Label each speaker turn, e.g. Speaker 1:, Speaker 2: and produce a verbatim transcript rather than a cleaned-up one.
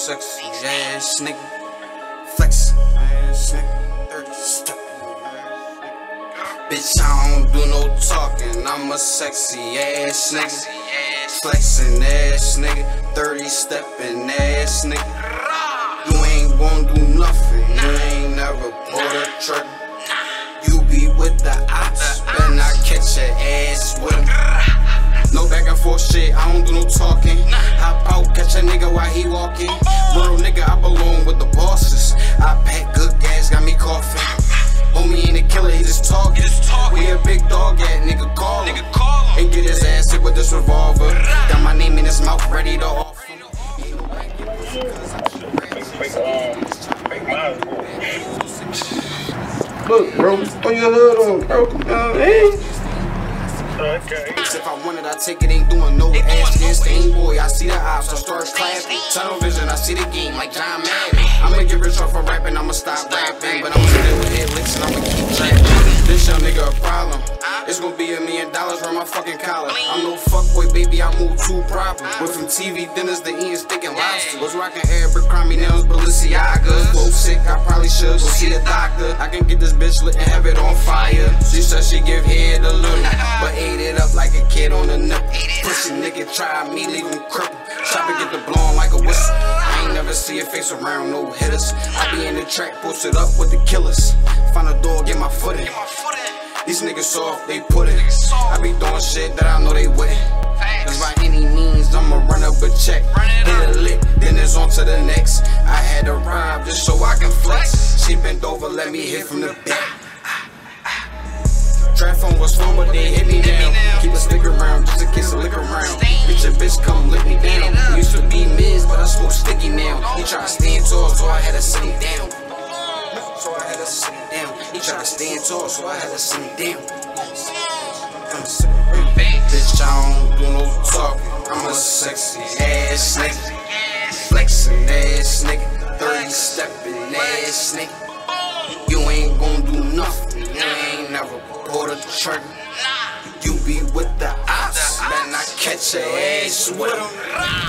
Speaker 1: sexy ass nigga. Flexin ass nigga. thirty step. Bitch, I don't do no talking. I'm a sexy ass nigga. Flexin ass nigga. thirty steppin' ass nigga. You ain't gon' do nothing. You ain't never pulled a trigger. You be with the ops. Better not catch your ass with him. No back and forth shit, I don't do no talking. Hop out, catch a nigga while he walking. Real nigga, I belong with the bosses. I pack good gas, got me coughing. Homie ain't a killer, he just talking. We a big dog at nigga call him. And get his ass hit with this revolver. Got my name in his mouth, ready to off him.
Speaker 2: Look, bro, throw your hood on, bro. Come on, hey.
Speaker 1: Okay. If I want it, I take it, ain't doing no ass against the aim boy. I see the ops, I start clapping. Tunnel vision, I see the game like John Madden. I'ma get rich off of rapping, I'ma stop rapping. But I'ma still with hit licks and I'ma keep trapping. This young nigga a problem. It's gonna be a million dollars from my fucking collar. I'm no fuckboy, baby, I move too proper. Went from T V dinners to eating steak and lobster. Was rocking Arabic, crummy nails, Balenciagas. Flow sick, I probably should go see a doctor. I can get this bitch lit and have it on fire. She said she give head a little, but ate it up like a kid on the nipple. Pussy nigga try me, leave him crippled. Chopper get the blowing like a whistle. I ain't never see a face around no hitters. I be in the track, posted up with the killers. Find a door, get my foot in. These niggas soft, they put it. I be doing shit that I know they wouldn't. Cause by any means, I'ma run up a check. Hit a lick, then it's on to the next. I had to rhyme just so I can flex. She bent over, let me hit from the back. Trap phone was phone, but they hit me down. Keep a stick around just in case I lick around. Bitch, a bitch come lick me down. He used to be Miz, but I smoke sticky now. He try to stand tall, so I had to sit him down. So I had to sit him down. He try to stand tall, so I had to sit him down. Bitch, I don't do no talking. I'm a sexy ass nigga. Flexin' ass nigga. thirty steppin' ass nigga. You ain't gon' do nothing. You ain't never pulled a trigger. You be with the ops. Better not catch your ass with him.